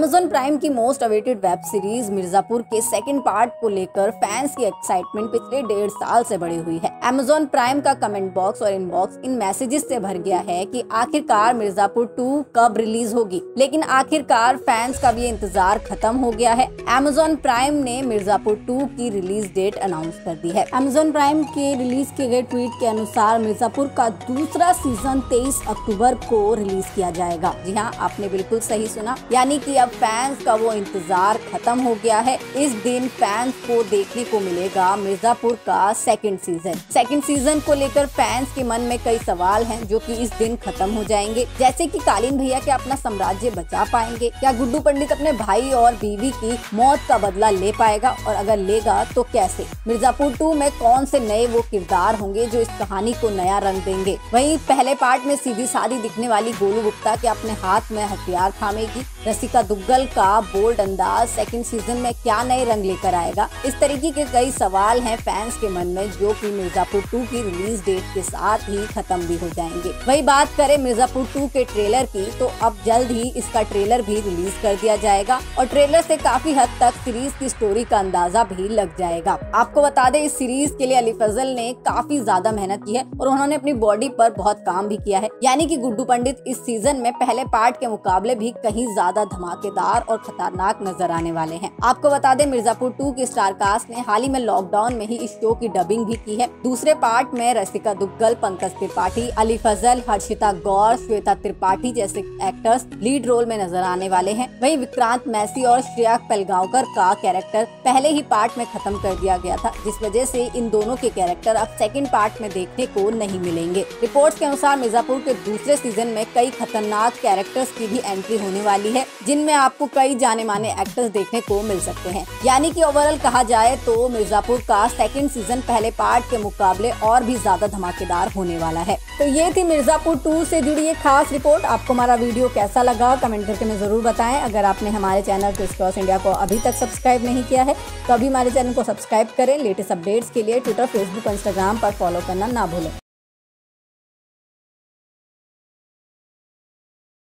Amazon Prime की most awaited web series Mirzapur के second part को लेकर फैंस की एक्साइटमेंट पिछले 1.5 साल से बढ़ी हुई है। Amazon प्राइम का कमेंट बॉक्स और इनबॉक्स इन मैसेजेस से भर गया है कि आखिरकार मिर्जापुर 2 कब रिलीज होगी। लेकिन आखिरकार फैंस का भी इंतजार खत्म हो गया है। Amazon प्राइम ने मिर्जापुर 2 की रिलीज डेट अनाउंस कर दी है। Amazon प्राइम के रिलीज किए गए ट्वीट के अनुसार मिर्जापुर का दूसरा सीजन 23 अक्टूबर को रिलीज किया जाएगा। जी हाँ, आपने बिल्कुल सही सुना, यानी कि अब फैंस का वो इंतजार खत्म हो गया है। इस दिन फैंस को देखने को मिलेगा मिर्जापुर का सेकंड सीजन को लेकर फैंस के मन में कई सवाल हैं जो कि इस दिन खत्म हो जाएंगे। जैसे कि कालीन भैया क्या अपना साम्राज्य बचा पाएंगे, क्या गुड्डू पंडित अपने भाई और बीवी की मौत का बदला ले पाएगा, और अगर लेगा तो कैसे। मिर्जापुर 2 में कौन से नए वो किरदार होंगे जो इस कहानी को नया रंग देंगे। वहीं पहले पार्ट में सीधी सादी दिखने वाली गोलू गुप्ता के अपने हाथ में हथियार थामेगी। रसिका दुग्गल का बोल्ड अंदाज सेकंड सीजन में क्या नए रंग लेकर आएगा। इस तरीके के कई सवाल हैं फैंस के मन में जो कि मिर्जापुर 2 की रिलीज डेट के साथ ही खत्म भी हो जाएंगे। वही बात करें मिर्जापुर 2 के ट्रेलर की, तो अब जल्द ही इसका ट्रेलर भी रिलीज कर दिया जाएगा और ट्रेलर से काफी हद तक सीरीज की स्टोरी का अंदाजा भी लग जाएगा। आपको बता दें, इस सीरीज के लिए अली फजल ने काफी ज्यादा मेहनत की है और उन्होंने अपनी बॉडी पर बहुत काम भी किया है। यानी कि गुड्डू पंडित इस सीजन में पहले पार्ट के मुकाबले भी कहीं ज्यादा धमाकेदार और खतरनाक नजर आने वाले हैं। आपको बता दें, मिर्जापुर 2 की स्टार कास्ट ने हाल ही में लॉकडाउन में ही इस शो की डबिंग भी की है। दूसरे पार्ट में रसिका दुग्गल, पंकज त्रिपाठी, अली फजल, हर्षिता गौर, श्वेता त्रिपाठी जैसे एक्टर्स लीड रोल में नजर आने वाले हैं। वहीं विक्रांत मैसी और श्रेया पेलगांवकर का कैरेक्टर पहले ही पार्ट में खत्म कर दिया गया था, जिस वजह से इन दोनों के कैरेक्टर अब सेकंड पार्ट में देखने को नहीं मिलेंगे। रिपोर्ट्स के अनुसार मिर्जापुर के दूसरे सीजन में कई खतरनाक कैरेक्टर्स की भी एंट्री होने वाली है, जिनमें आपको कई जाने माने एक्टर्स देखने को मिल सकते हैं। यानी कि ओवरऑल कहा जाए तो मिर्जापुर का सेकंड सीजन पहले पार्ट के मुकाबले और भी ज्यादा धमाकेदार होने वाला है। तो ये थी मिर्जापुर 2 से जुड़ी एक खास रिपोर्ट। आपको हमारा वीडियो कैसा लगा कमेंट करके हमें जरूर बताएं। अगर आपने हमारे चैनल क्रिस क्रॉस इंडिया को अभी तक सब्सक्राइब नहीं किया है तो अभी हमारे चैनल को सब्सक्राइब करें। लेटेस्ट अपडेट्स के लिए ट्विटर, फेसबुक और इंस्टाग्राम पर फॉलो करना ना भूलें।